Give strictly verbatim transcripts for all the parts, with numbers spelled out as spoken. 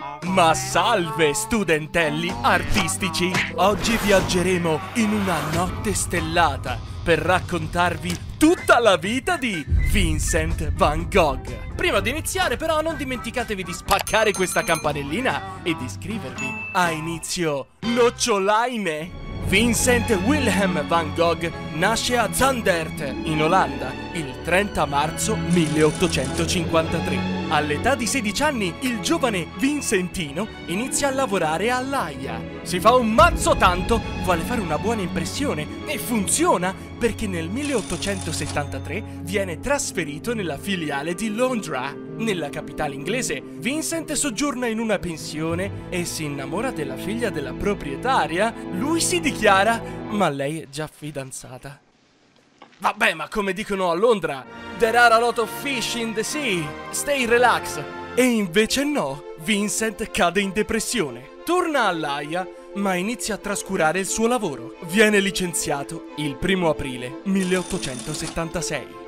Ma salve studentelli artistici! Oggi viaggeremo in una notte stellata per raccontarvi tutta la vita di Vincent van Gogh. Prima di iniziare però non dimenticatevi di spaccare questa campanellina e di iscrivervi a Inizio Nocciolaine. Vincent Wilhelm van Gogh nasce a Zandert, in Olanda, il trenta marzo milleottocentocinquantatré. All'età di sedici anni, il giovane Vincentino inizia a lavorare all'Aia. Si fa un mazzo tanto, vuole fare una buona impressione e funziona perché nel milleottocentosettantatré viene trasferito nella filiale di Londra. Nella capitale inglese, Vincent soggiorna in una pensione e si innamora della figlia della proprietaria. Lui si dichiara, ma lei è già fidanzata. Vabbè, ma come dicono a Londra, there are a lot of fish in the sea, stay relax. E invece no, Vincent cade in depressione. Torna all'Aia, ma inizia a trascurare il suo lavoro. Viene licenziato il primo aprile milleottocentosettantasei.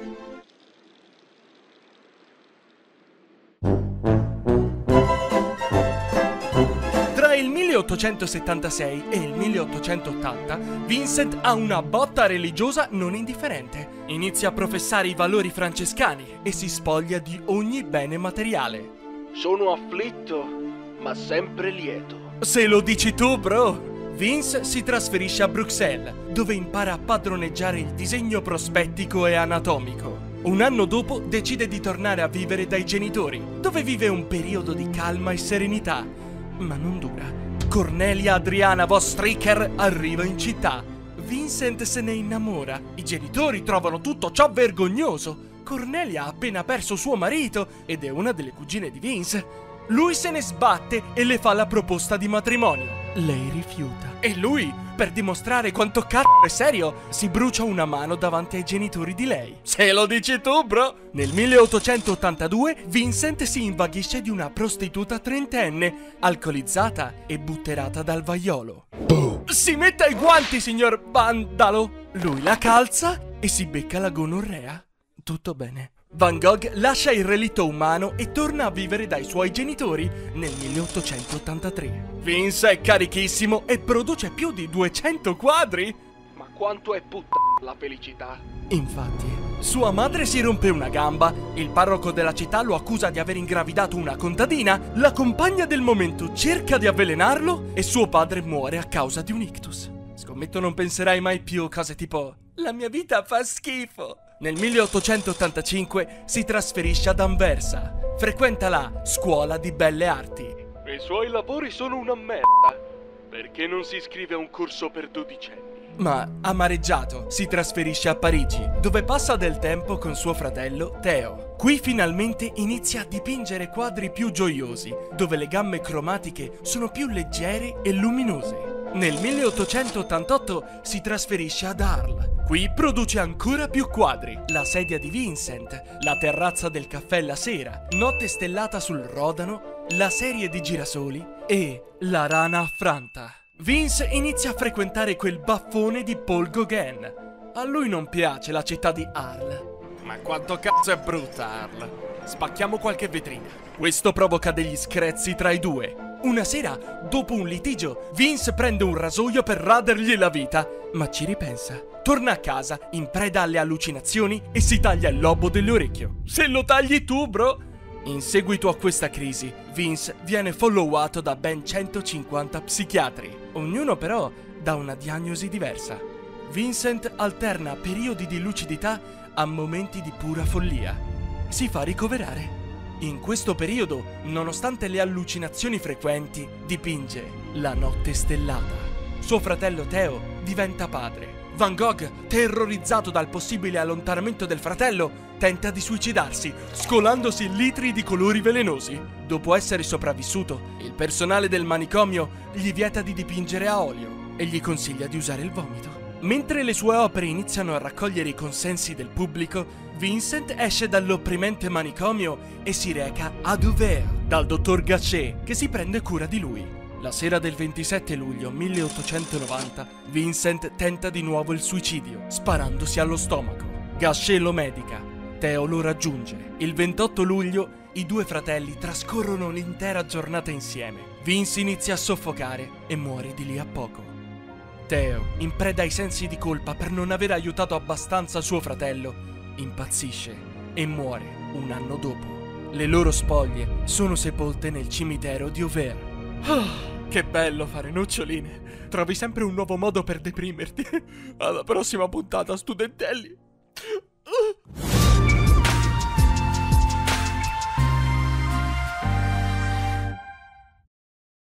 Tra il milleottocentosettantasei e il milleottocentottanta, Vincent ha una botta religiosa non indifferente. Inizia a professare i valori francescani e si spoglia di ogni bene materiale. Sono afflitto, ma sempre lieto. Se lo dici tu, bro! Vince si trasferisce a Bruxelles, dove impara a padroneggiare il disegno prospettico e anatomico. Un anno dopo decide di tornare a vivere dai genitori, dove vive un periodo di calma e serenità. Ma non dura. Cornelia Adriana Vostricker arriva in città. Vincent se ne innamora. I genitori trovano tutto ciò vergognoso. Cornelia ha appena perso suo marito ed è una delle cugine di Vince. Lui se ne sbatte e le fa la proposta di matrimonio. Lei rifiuta. E lui, per dimostrare quanto cazzo è serio, si brucia una mano davanti ai genitori di lei. Se lo dici tu, bro! Nel milleottocentottantadue Vincent si invaghisce di una prostituta trentenne, alcolizzata e butterata dal vaiolo. Boom. Si mette i guanti, signor Vandalo! Lui la calza e si becca la gonorrea. Tutto bene. Van Gogh lascia il relitto umano e torna a vivere dai suoi genitori nel milleottocentottantatré. Vince è carichissimo e produce più di duecento quadri. Ma quanto è puttana la felicità? Infatti, sua madre si rompe una gamba, il parroco della città lo accusa di aver ingravidato una contadina, la compagna del momento cerca di avvelenarlo e suo padre muore a causa di un ictus. Scommetto non penserai mai più cose tipo «La mia vita fa schifo». Nel milleottocentottantacinque si trasferisce ad Anversa. Frequenta la Scuola di Belle Arti. I suoi lavori sono una merda. Perché non si iscrive a un corso per dodicenni? Ma, amareggiato, si trasferisce a Parigi, dove passa del tempo con suo fratello Theo. Qui finalmente inizia a dipingere quadri più gioiosi, dove le gamme cromatiche sono più leggere e luminose. Nel milleottocentottantotto si trasferisce ad Arles. Qui produce ancora più quadri. La sedia di Vincent, la terrazza del caffè la sera, Notte stellata sul Rodano, la serie di girasoli e la rana affranta. Vince inizia a frequentare quel baffone di Paul Gauguin. A lui non piace la città di Arles. Ma quanto cazzo è brutta Arles. Spacchiamo qualche vetrina. Questo provoca degli screzi tra i due. Una sera, dopo un litigio, Vince prende un rasoio per radergli la vita, ma ci ripensa. Torna a casa, in preda alle allucinazioni, e si taglia il lobo dell'orecchio. Se lo tagli tu, bro! In seguito a questa crisi, Vince viene followato da ben centocinquanta psichiatri. Ognuno però dà una diagnosi diversa. Vincent alterna periodi di lucidità a momenti di pura follia. Si fa ricoverare. In questo periodo, nonostante le allucinazioni frequenti, dipinge La notte stellata. Suo fratello Theo diventa padre. Van Gogh, terrorizzato dal possibile allontanamento del fratello, tenta di suicidarsi, scolandosi litri di colori velenosi. Dopo essere sopravvissuto, il personale del manicomio gli vieta di dipingere a olio e gli consiglia di usare il vomito. Mentre le sue opere iniziano a raccogliere i consensi del pubblico, Vincent esce dall'opprimente manicomio e si reca a Douvres, dal dottor Gachet, che si prende cura di lui. La sera del ventisette luglio milleottocentonovanta, Vincent tenta di nuovo il suicidio, sparandosi allo stomaco. Gachet lo medica, Theo lo raggiunge. Il ventotto luglio I due fratelli trascorrono l'intera giornata insieme. Vince inizia a soffocare e muore di lì a poco. Theo, in preda ai sensi di colpa per non aver aiutato abbastanza suo fratello, impazzisce e muore un anno dopo. Le loro spoglie sono sepolte nel cimitero di Auvers. Ah, che bello fare noccioline! Trovi sempre un nuovo modo per deprimerti. Alla prossima puntata, studentelli!